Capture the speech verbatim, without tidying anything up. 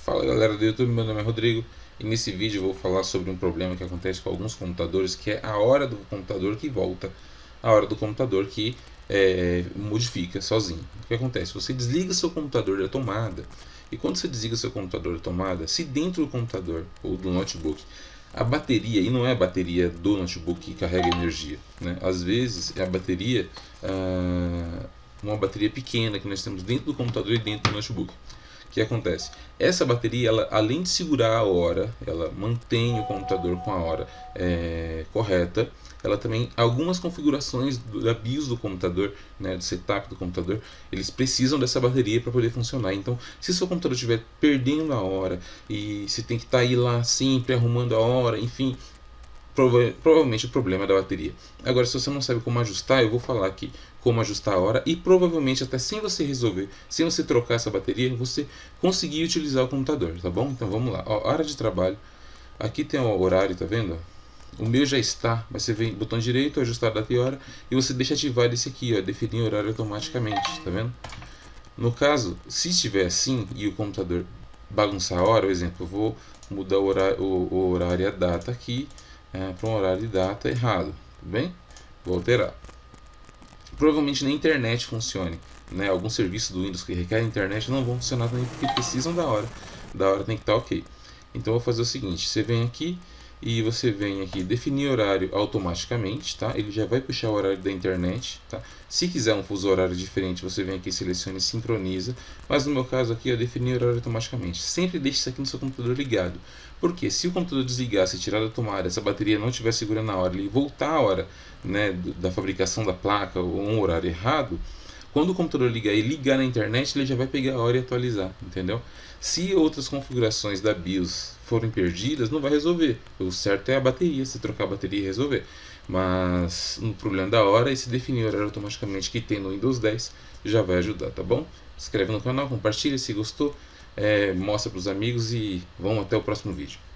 Fala galera do YouTube, meu nome é Rodrigo e nesse vídeo eu vou falar sobre um problema que acontece com alguns computadores, que é a hora do computador que volta, a hora do computador que é, modifica sozinho. O que acontece? Você desliga seu computador da tomada, e quando você desliga seu computador da tomada, se dentro do computador ou do notebook a bateria, e não é a bateria do notebook que carrega energia, né? Às vezes é a bateria, ah, uma bateria pequena que nós temos dentro do computador e dentro do notebook. O que acontece? Essa bateria, ela, além de segurar a hora, ela mantém o computador com a hora é, correta. Ela também, algumas configurações da BIOS do computador, né, do setup do computador, eles precisam dessa bateria para poder funcionar. Então, se seu computador estiver perdendo a hora e você tem que estar tá aí lá sempre arrumando a hora, enfim, prova provavelmente o problema é da bateria. Agora, se você não sabe como ajustar, eu vou falar aqui como ajustar a hora, e provavelmente até sem você resolver, sem você trocar essa bateria, você conseguir utilizar o computador, tá bom? Então vamos lá, ó, hora de trabalho, aqui tem o horário, tá vendo? O meu já está, mas você vem botão direito, ajustar data e hora, e você deixa ativado esse aqui, ó, definir horário automaticamente, tá vendo? No caso, se estiver assim e o computador bagunçar a hora, por exemplo, eu vou mudar o horário, o, o horário e a data aqui é, para um horário e data errado, tudo bem? Vou alterar. Provavelmente na internet funcione, né? Alguns serviços do Windows que requerem internet não vão funcionar também porque precisam da hora. Da hora tem que estar ok. Então eu vou fazer o seguinte: você vem aqui e você vem aqui definir horário automaticamente, tá? Ele já vai puxar o horário da internet, tá? Se quiser um fuso horário diferente, você vem aqui, seleciona e sincroniza. Mas no meu caso aqui, eu definir horário automaticamente. Sempre deixe isso aqui no seu computador ligado. Porque se o computador desligar, se tirar da tomada, essa bateria não estiver segurando a hora e voltar a hora, né, da fabricação da placa ou um horário errado, quando o computador ligar e ligar na internet, ele já vai pegar a hora e atualizar, entendeu? Se outras configurações da BIOS forem perdidas, não vai resolver. O certo é a bateria, se trocar a bateria e resolver. Mas no problema da hora, esse definir o horário automaticamente que tem no Windows dez já vai ajudar, tá bom? Se inscreve no canal, compartilha se gostou, é, mostra para os amigos e vamos até o próximo vídeo.